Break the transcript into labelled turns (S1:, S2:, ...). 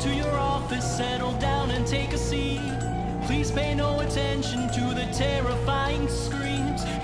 S1: to your office, settle down and take a seat. Please pay no attention to the terrifying screams.